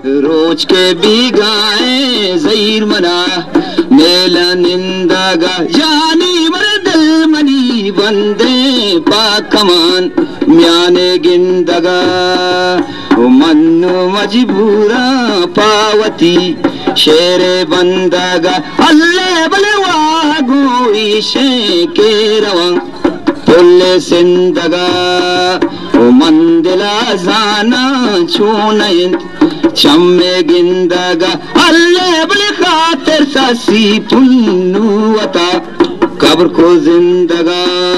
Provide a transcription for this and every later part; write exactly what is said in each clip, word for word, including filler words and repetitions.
रोज के बिगाए जहीर मना मेला निंदागा जानी मर्दल मनी बंदे पाकमान म्याने गिंदगा मन्नु मजबूरा पावती शेरे बंदगा अल्ले बले वागो ईशे के रवा पुल्ले सिंदगा मंदिला जाना छूनयंत चम्मे गिंदगा अल्ले बले खातिर सासी पुन्नुवता कब्र को जिंदगा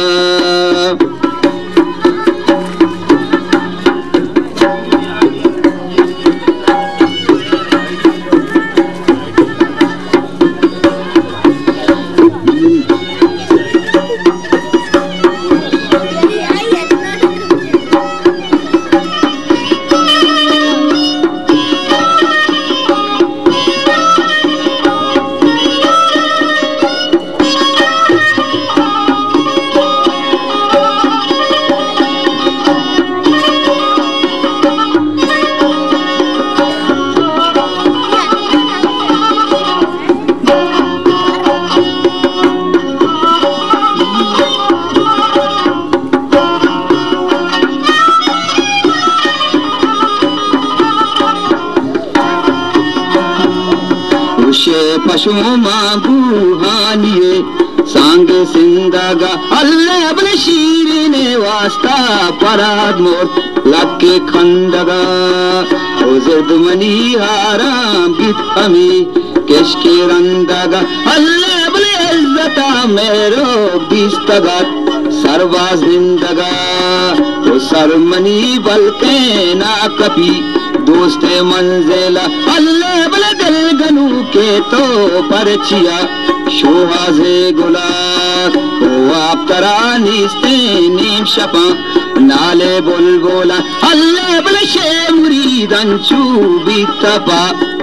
पशु माबूहानिये सांग सिंदागा अल्ले अपने शीर ने वास्ता पराद मोर लक्के खंडगा उजद मनी हाराम गीत हमी केशके रंदागा अल्ले अपने इज्जता मेरो बिस्तगा सरवाज निंदगा वो सरमनी बलके ना कपी दोस्ते मंजिला अल्ले बले दिल गनू के तो परचिया शोहाजे गुला ओ आप तरानीस्ते नीम शपा नाले बुलबुला अल्ले बले शे मुरीदन चूबी तपा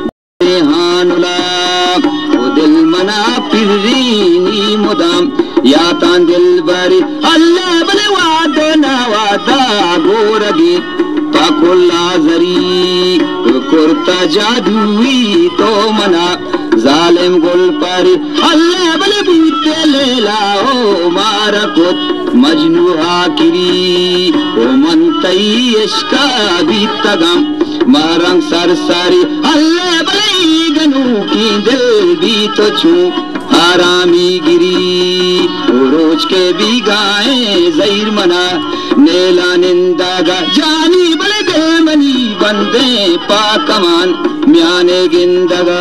हानुला ओ दिल मना पिर्रीनी मुदाम या तान दिल बरी अल्ले बले वादे ना वादा गोरगी ताकुल्ला जरी कुर्ता जादुई तो मना जालिम गुल पारी अल्लाह बले बूते ले लाओ मारा कुत मजनू आकिरी ओ मनतई इश्का बीतगम मारंग सरसारी अल्लाह बले गनू की दिल भी तो छू आरामी गिरी रोज के भी गाए जहीर मना नेला निंदागा जानी बले गए मनी बंदे पाकमान म्याने गिंदगा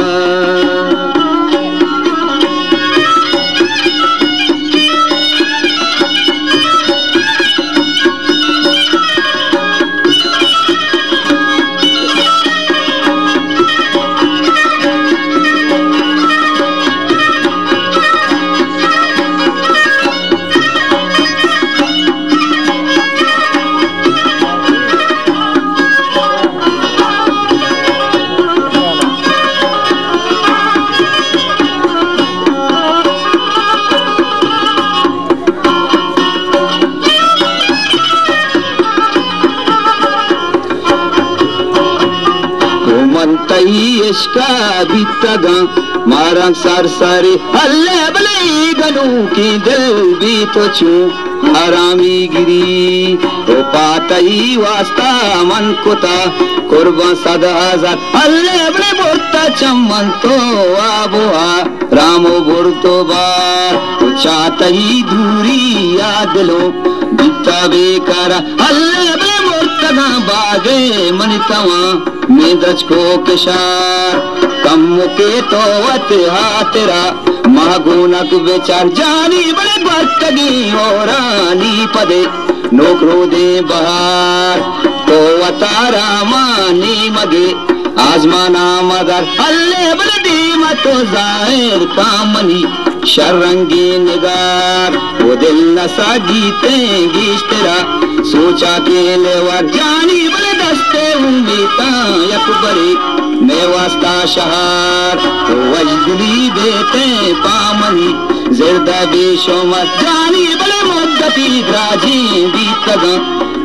इश्का बीतगा मारंग सरसारी अल्ले बले गनू की दिल भी तो छू हरामी गिरी ओ पातई वास्ता मन कुता कुर्बान सदा हजार अल्ले बले बोता चमन तो आबोआ रामो बुरतो बार चातई दूरी याद लो बीता बेकारा अल्ले बले मोर्तना बागे मनितवा मेदच को किशार कम के तो वत हातेरा मागुनक बेचार जानी बड़े बर्तगी होरानी पदे नौकरो दे बहार तो वतारा मानी मगे आजमाना मगर अल्ले बड़े दीमा तो जाहिर कामनी शरंगी निगार वो दिल नसा गीते गीश तेरा सोचा के लेवर जानी बड़े दस्ते उम्मीता यकबरी मैं वास्ता शहार तो वजदली देते पामनी जिरदा बेशोमत जानी बड़े मुद्दती द्राजी बीतगा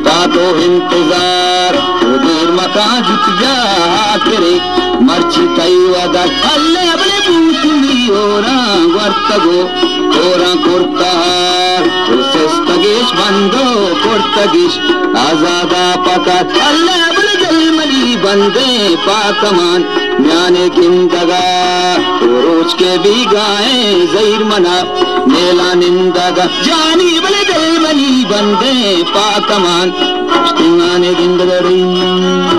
तातो इंतजार देर मका जुतिया करे मर्ची तई वदा अल्ले बले बूसुली ओरा वर्तगो ओरा कोर्तार उसेस्तगेश बंदो कोर्तगिश आजादा पका अल्ले बले जलमली बंदे पाकमान न्याने किंदगा रोज के भी गाए जैर मना मेला निंदगा जानी बले जलमली बंदे पाकमान स्टिंगाने गिंदगड़ी